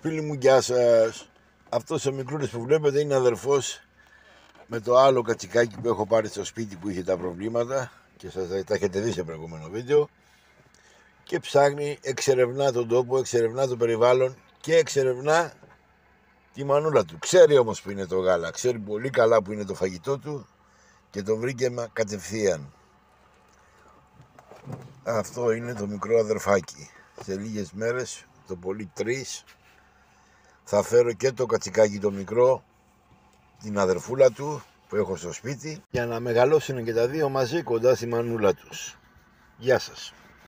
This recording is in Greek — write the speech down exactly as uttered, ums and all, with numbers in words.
Φίλοι μου, γεια σας. Αυτός ο μικρούλης που βλέπετε είναι αδερφός με το άλλο κατσικάκι που έχω πάρει στο σπίτι που είχε τα προβλήματα και σας τα έχετε δει σε προηγούμενο βίντεο, και ψάχνει, εξερευνά τον τόπο, εξερευνά το περιβάλλον και εξερευνά τη μανούλα του. Ξέρει όμως που είναι το γάλα, ξέρει πολύ καλά που είναι το φαγητό του και το βρήκε κατευθείαν. Αυτό είναι το μικρό αδερφάκι. Σε λίγες μέρες, το πολύ τρεις, θα φέρω και το κατσικάκι το μικρό, την αδερφούλα του που έχω στο σπίτι, για να μεγαλώσουν και τα δύο μαζί κοντά στη μανούλα τους. Γεια σας.